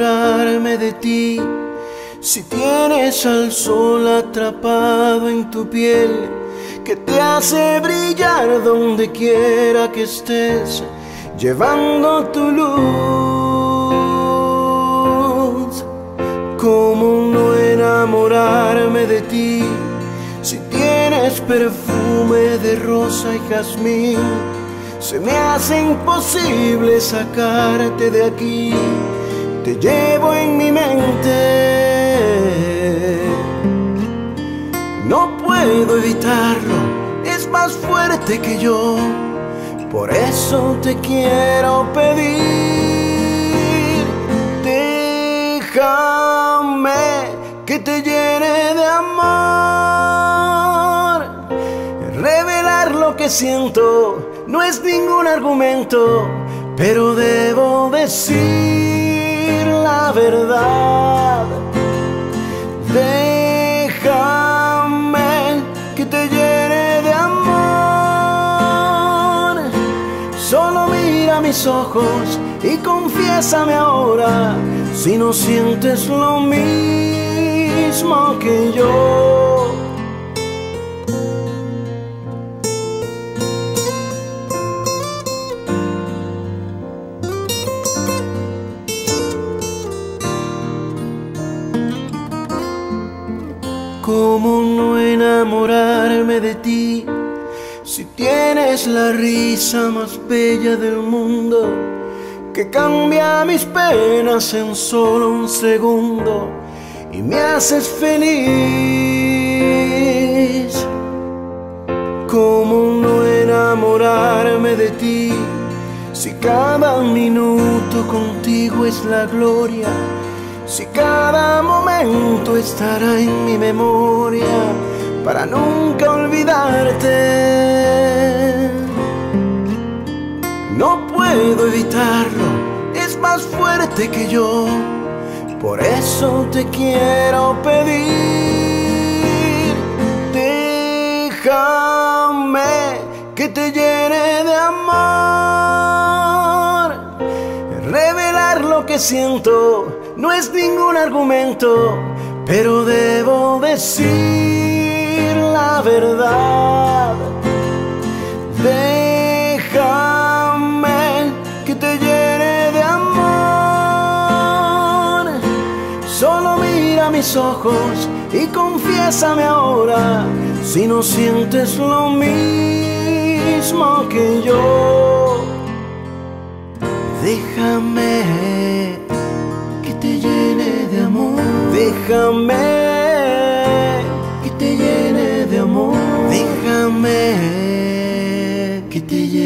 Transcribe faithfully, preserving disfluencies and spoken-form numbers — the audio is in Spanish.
enamorarme de ti. Si tienes al sol atrapado en tu piel, que te hace brillar donde quiera que estés, llevando tu luz. ¿Cómo no enamorarme de ti? Si tienes perfume de rosa y jazmín, se me hace imposible sacarte de aquí. Te llevo en mi mente, no puedo evitarlo, es más fuerte que yo. Por eso te quiero pedir, déjame que te llene de amor. Revelar lo que siento no es ningún argumento, pero debo decir la verdad. Déjame que te llene de amor. Solo mira mis ojos y confiésame ahora si no sientes lo mismo que yo. ¿Cómo no enamorarme de ti? Si tienes la risa más bella del mundo, que cambia mis penas en solo un segundo y me haces feliz. ¿Cómo no enamorarme de ti? Si cada minuto contigo es la gloria, si cada momento estará en mi memoria para nunca olvidarte. No puedo evitarlo, es más fuerte que yo. Por eso te quiero pedir, déjame que te llene de amor. Revelar lo que siento no es ningún argumento, pero debo decir la verdad. Déjame que te llene de amor. Solo mira mis ojos y confiésame ahora si no sientes lo mismo que yo. Déjame que te llene de amor. Déjame que te llene de amor. Déjame que te llene